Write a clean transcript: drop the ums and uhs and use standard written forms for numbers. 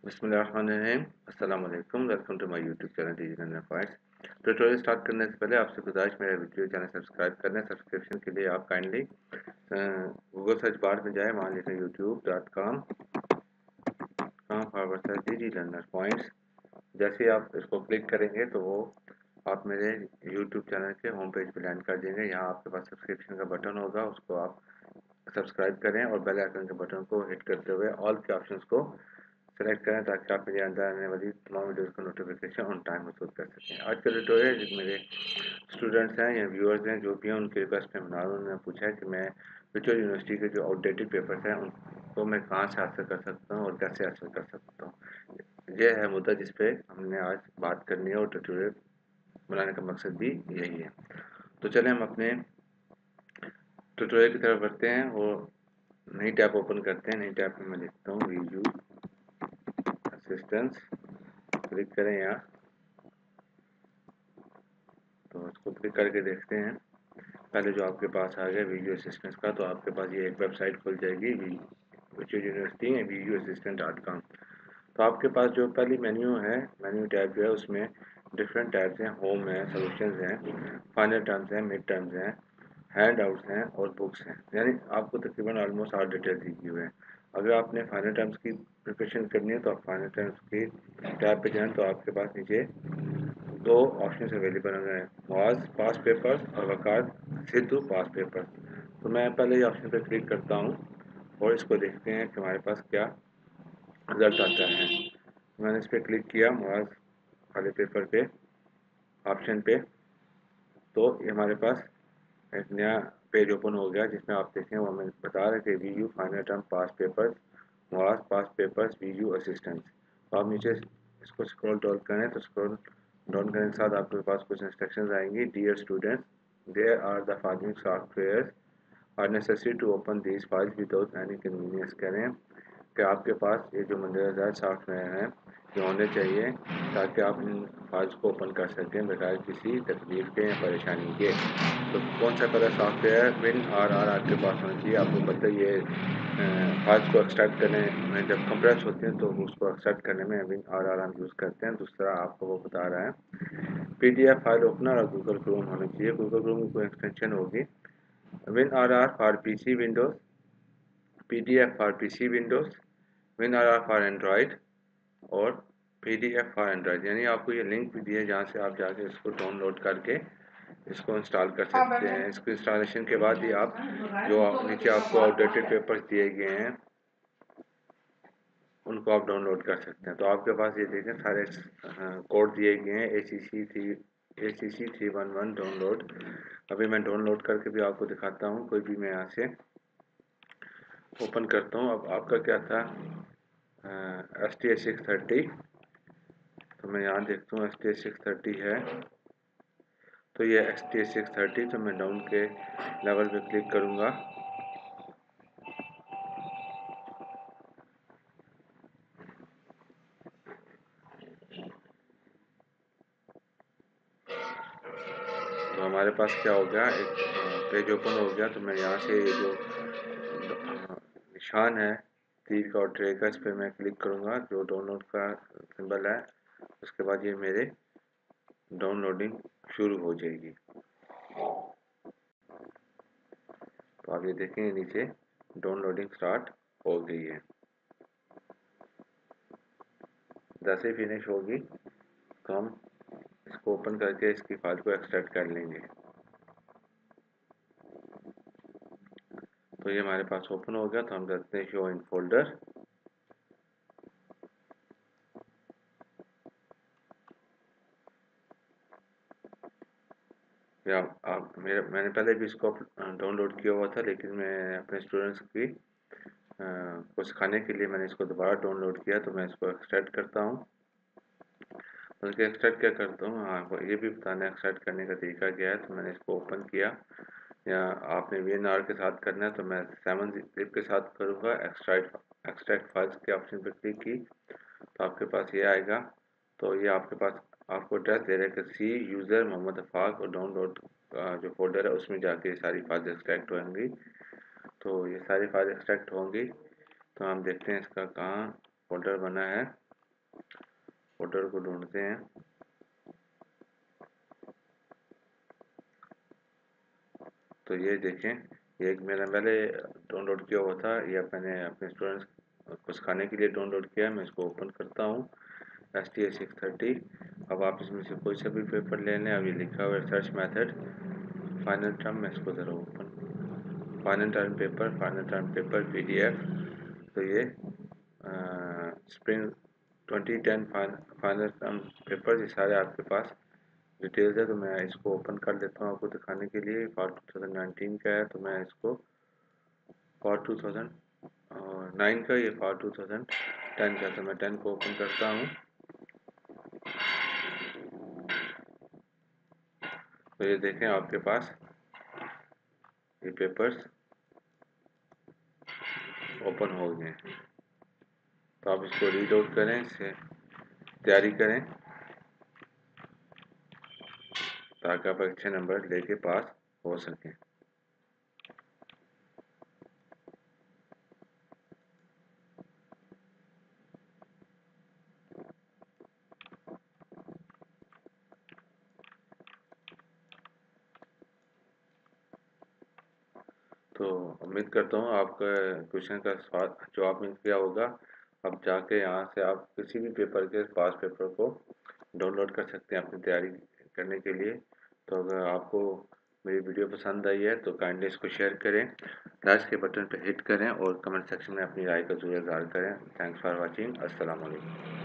बिस्मिल्लाहिर्रहमानिर्रहीम। अस्सलाम वालेकुम। Welcome to my YouTube channel DigiLearnersPoint। Tutorial start करने से पहले आपसे गुजारिश, मेरा वीडियो चैनल सब्सक्राइब कर लें। सब्सक्रिप्शन के लिए आप काइंडली गूगल सर्च बार में जाएं, वहाँ लिखें youtube.com/DigiLearnersPoints। जैसे ही आप इसको क्लिक करेंगे तो वो आप मेरे यूट्यूब चैनल के होम पेज पर लैंड कर देंगे। यहाँ आपके पास सब्सक्रिप्शन का बटन होगा, उसको आप सब्सक्राइब करें और बेल आइकन के बटन को हिट करते हुए ऑल के ऑप्शंस को सेलेक्ट करें ताकि आप मेरे अंदर आने वाली तमाम वीडियोज़ का नोटिफिकेशन ऑन टाइम महसूस कर सकें। आज का ट्यूटोरियल जो मेरे स्टूडेंट्स हैं या व्यूअर्स हैं, जो भी हैं, उनके रिक्वेस्ट पे बना रहा हूँ। उन्होंने पूछा है कि मैं विक्टोरिया यूनिवर्सिटी के जो आउटडेटेड पेपर्स हैं उनको मैं कहाँ से हासिल कर सकता हूँ और कैसे हासिल कर सकता हूँ। यह है मुद्दा जिस पे हमने आज बात करनी है और ट्यूटोरियल बनाने का मकसद भी यही है। तो चलें हम अपने ट्यूटोरियल की तरफ बढ़ते हैं और नई टैब ओपन करते हैं। नई टैब में मैं लिखता हूँ vuassistance। क्लिक करें यहाँ, तो इसको क्लिक करके देखते हैं। पहले जो आपके पास आ गया वीडियो असिस्टेंस का, तो आपके पास ये एक वेबसाइट खुल जाएगी यूनिवर्सिटी है vuassistant.com। तो आपके पास जो पहली मेन्यू है, मेन्यू टैब जो है, उसमें डिफरेंट टैब्स हैं। होम है, सॉल्यूशंस हैं, फाइनल टर्म्स हैं, मिड टर्म्स हैं, हैंड आउट्स हैं और बुक्स हैं। यानी आपको तकरीबन ऑलमोस्ट आल डिटेल दी हुई है। अगर आपने फाइनल टर्म्स की प्रिपरेशन करनी है तो आप फाइनल टर्म्स की टैब पे जाएं, तो आपके पास नीचे दो ऑप्शन अवेलेबल हैं, वाज पास पेपर्स और वकात सिद्धू पास पेपर्स। तो मैं पहले ही ऑप्शन पे क्लिक करता हूँ और इसको देखते हैं कि हमारे पास क्या रिजल्ट आता है। मैंने इस पर क्लिक किया मुआज वाले पेपर पे ऑप्शन पे, तो ये हमारे पास एक नया पेज ओपन हो गया जिसमें आप देखें वो हमें बता रहे थे VU final term past papers, Muaz past papers, VU assistance. तो आप नीचे इसको स्क्रॉल डाउन करें तो स्क्रॉल डाउन करने के साथ आपके पास कुछ इंस्ट्रक्शंस आएंगी। Dear students, there are the following software are necessary to open these files without any convenience. करें कि आपके पास ये जो मंदरजात सॉफ्टवेयर हैं ये होने चाहिए ताकि आप इन फाइल्स को ओपन कर सकें बगैर किसी तकलीफ के या परेशानी के। तो कौन सा पहला सॉफ्टवेयर विन आर आपके पास होना चाहिए। आपको पता है ये फाइल्स को एक्सट्रैक्ट करने में जब कंप्रेस होते हैं तो उसको एक्सट्रैक्ट करने में विन आर हम यूज़ करते हैं। दूसरा आपको वो बता रहा है PDF फाइल ओपनर और गूगल क्रोम होना चाहिए। गूगल क्रोम की कोई एक्सटेंशन होगी। WinRAR for PC Windows, PDF for PC Windows, WinRR for Android और PDF फॉर एंड्रॉयड। यानी आपको ये लिंक भी दिए जहाँ से आप जाके इसको डाउनलोड करके इसको इंस्टॉल कर सकते हैं। इसको इंस्टॉलेशन के बाद ही आप जो नीचे आपको आउटडेटेड पेपर्स दिए गए हैं उनको आप डाउनलोड कर सकते हैं। तो आपके पास ये देखें सारे कोड दिए गए हैं ACC 311 डाउनलोड। अभी मैं डाउनलोड करके भी आपको दिखाता हूँ। कोई भी मैं यहाँ से ओपन करता हूँ। अब आपका क्या था STS 630, तो मैं यहाँ देखता हूँ STS 630 है। तो ये STS 630, तो मैं डाउन के लेवल पे क्लिक करूँगा। तो हमारे पास क्या हो गया, एक पेज ओपन हो गया। तो मैं यहाँ से ये जो निशान है तीर का और ट्रे का, इस पर मैं क्लिक करूँगा, जो डाउनलोड का सिंबल है। उसके बाद ये मेरे डाउनलोडिंग शुरू हो जाएगी। तो आप ये देखेंगे नीचे डाउनलोडिंग स्टार्ट हो गई है। जैसे ही फिनिश होगी तो हम इसको ओपन करके इसकी फाइल को एक्सट्रैक्ट कर लेंगे। तो ये हमारे पास ओपन हो गया। तो हम करते हैं शो इन फोल्डर। या आप मैंने पहले भी इसको डाउनलोड किया हुआ था, लेकिन मैं अपने स्टूडेंट्स की को सिखाने के लिए मैंने इसको दोबारा डाउनलोड किया। तो मैं इसको एक्सट्रैक्ट करता हूँ। बल्कि एक्सट्रैक्ट क्या करता हूँ, हाँ ये भी बताना एक्सट्रैक्ट करने का तरीका क्या है। तो मैंने इसको ओपन किया, या आपने VNR के साथ करना है तो मैं 7-zip के साथ करूँगा। एक्सट्रैक्ट फाइल्स के ऑप्शन पर क्लिक की तो आपके पास ये आएगा। तो ये आपके पास आपको एड्रेस दे रहा है कि सी यूज़र मोहम्मद अफाक और डाउनलोड जो फोल्डर है उसमें जाके सारी फाइल्स एक्सट्रैक्ट होंगी। तो ये सारी फाइल एक्सट्रैक्ट होंगी। तो हम देखते हैं इसका कहाँ फोल्डर बना है। फोल्डर को ढूंढते हैं। तो ये देखें, ये एक मैंने पहले डाउनलोड किया हुआ था, ये मैंने अपने स्टूडेंट्स को सिखाने के लिए डाउनलोड किया है। मैं इसको ओपन करता हूँ, STA630। अब आप इसमें से कोई सा भी पेपर ले लें। अब ये लिखा हुआ है सर्च मेथड फाइनल टर्म, मैं इसको ज़रा open, final term paper PDF। तो ये स्प्रिंग 2010 फाइनल टर्म पेपर, ये सारे आपके पास डिटेल्स है। तो मैं इसको ओपन कर लेता हूँ आपको दिखाने के लिए। फॉर 2019 का है, तो मैं इसको फॉर 2009 का, ये फॉर 2010 का, तो मैं 10 को ओपन करता हूँ। तो ये देखें आपके पास ये पेपर्स ओपन हो गए। तो आप इसको रीड आउट करें, इससे तैयारी करें, ताकि आप अच्छे नंबर लेके पास हो सकें। तो उम्मीद करता हूँ आपका क्वेश्चन का जवाब मिल गया होगा। अब जाके यहाँ से आप किसी भी पेपर के पास पेपर को डाउनलोड कर सकते हैं अपनी तैयारी करने के लिए। तो अगर आपको मेरी वीडियो पसंद आई है तो काइंडली इसको शेयर करें, लाइक के बटन पर हिट करें और कमेंट सेक्शन में अपनी राय का ज़रूर इज़हार करें। Thanks for watching. अस्सलाम वालेकुम।